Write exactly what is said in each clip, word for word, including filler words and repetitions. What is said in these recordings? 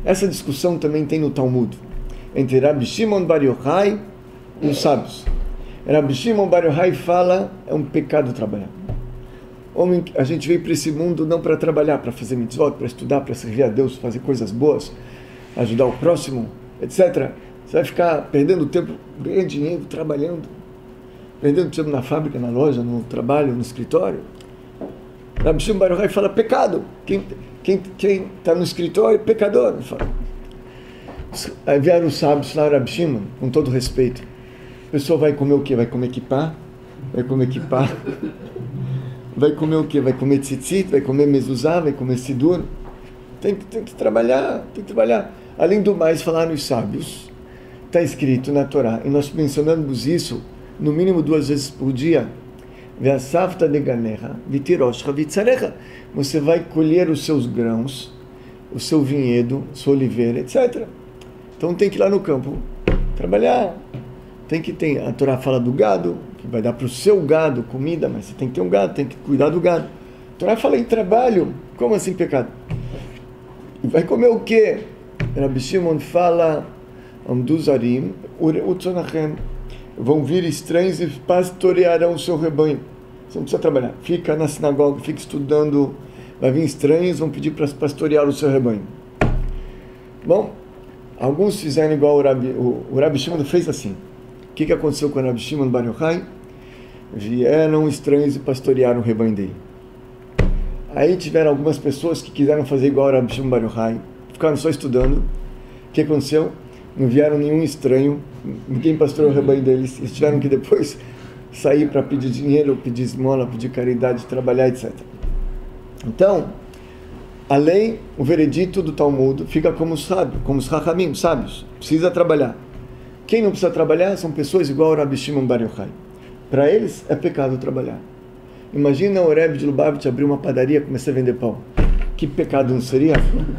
Essa discussão também tem no Talmud, entre Rabbi Shimon Bar Yochai e os sábios. Rabbi Shimon Bar Yochai fala, é um pecado trabalhar. Homem, a gente veio para esse mundo não para trabalhar, para fazer mitzvot, para estudar, para servir a Deus, fazer coisas boas, ajudar o próximo, etcétera. Você vai ficar perdendo tempo, ganhando dinheiro, trabalhando, perdendo tempo na fábrica, na loja, no trabalho, no escritório. Rabbi Shimon Bar Yochai fala, pecado. Quem quem quem está no escritório, pecador. Fala. Aí vieram os sábios lá, Rabbi Shimon, com todo respeito. A pessoa vai comer o quê? Vai comer kippah? Vai comer kippah? Vai comer o quê? Vai comer tzitzit? Vai comer mezuzá? Vai comer sidur? Tem, tem que trabalhar, tem que trabalhar. Além do mais, falaram os sábios, está escrito na Torá, e nós mencionamos isso no mínimo duas vezes por dia, Ve'asavta deganecha, v'tiroshcha v'tzarecha. Você vai colher os seus grãos, o seu vinhedo, sua oliveira, etcétera. Então tem que ir lá no campo trabalhar. Tem que ter, a Torá fala do gado, que vai dar para o seu gado comida, mas você tem que ter um gado, tem que cuidar do gado. A Torá fala em trabalho. Como assim pecado? Vai comer o quê? Rabbi Shimon fala, Amduzarim, Utzonachem, vão vir estranhos e pastorearão o seu rebanho. Você não precisa trabalhar. Fica na sinagoga, fica estudando. Vai vir estranhos, vão pedir para pastorear o seu rebanho. Bom, alguns fizeram igual o Rabbi, o, o Rabbi Shimon fez assim. O que, que aconteceu com o Rabbi Shimon Bar Yochai? Vieram estranhos e pastorearam o rebanho dele. Aí tiveram algumas pessoas que quiseram fazer igual o Rabbi Shimon Bar Yochai, ficaram só estudando. O que aconteceu? Não vieram nenhum estranho, ninguém pastoreou o rebanho deles. Eles tiveram que depois sair para pedir dinheiro, pedir esmola, pedir caridade, trabalhar, etcétera. Então, a lei, o veredito do Talmud fica como sábio, como os Chachamim, sábios. Precisa trabalhar. Quem não precisa trabalhar são pessoas igual o Rabbi Shimon Bar Yochai. Para eles é pecado trabalhar. Imagina o Rebbe de Lubavitch abrir uma padaria e começar a vender pão. Que pecado não seria?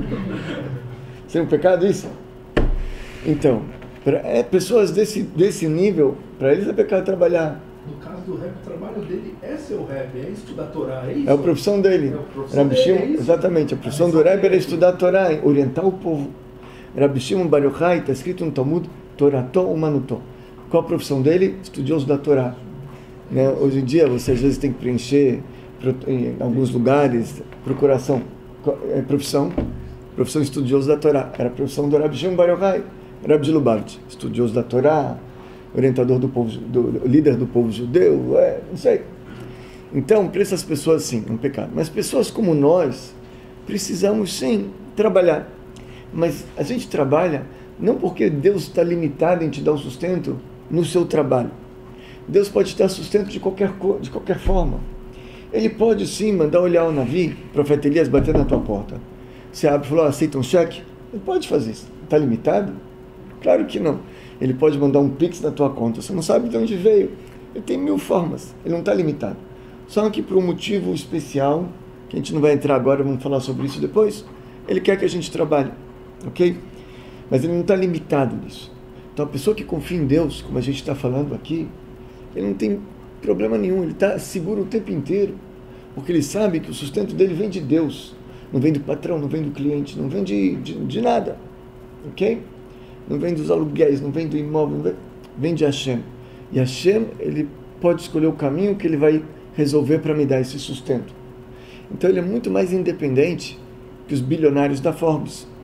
Seria um pecado isso? Então, para é, pessoas desse, desse nível, para eles é pecado trabalhar. No caso do Rebbe, o trabalho dele é ser o Rebbe, é estudar a Torá, é isso? É a profissão dele. É a profissão Rabbi Shimon, dele, é exatamente, a profissão a do Rebbe era estudar a Torá, orientar o povo. Rabbi Shimon Bar Yochai, está escrito no Talmud, Torató Umanutó. Qual a profissão dele? Estudioso da Torá. Né? Hoje em dia, você às vezes tem que preencher em alguns lugares, procuração, é profissão, profissão estudioso da Torá. Era a profissão do Rabbi Shimon Bar Yochai, Rebbe de Lubavitch, estudioso da Torá, orientador do povo, do, líder do povo judeu, é, não sei. Então, para essas pessoas, sim, é um pecado. Mas pessoas como nós, precisamos, sim, trabalhar. Mas a gente trabalha não porque Deus está limitado em te dar o sustento no seu trabalho. Deus pode te dar sustento de qualquer, de qualquer forma. Ele pode, sim, mandar olhar o navio, o profeta Elias bater na tua porta. Você abre e fala, aceita um cheque? Ele pode fazer isso. Está limitado? Claro que não. Ele pode mandar um pix na tua conta. Você não sabe de onde veio. Ele tem mil formas. Ele não está limitado. Só que por um motivo especial, que a gente não vai entrar agora, vamos falar sobre isso depois, ele quer que a gente trabalhe. Ok? Mas ele não está limitado nisso. Então a pessoa que confia em Deus, como a gente está falando aqui, ele não tem problema nenhum. Ele está seguro o tempo inteiro. Porque ele sabe que o sustento dele vem de Deus. Não vem do patrão, não vem do cliente, não vem de, de, de nada. Ok? Não vem dos aluguéis, não vem do imóvel, não vem, vem de Hashem. E Hashem, ele pode escolher o caminho que ele vai resolver para me dar esse sustento. Então ele é muito mais independente que os bilionários da Forbes.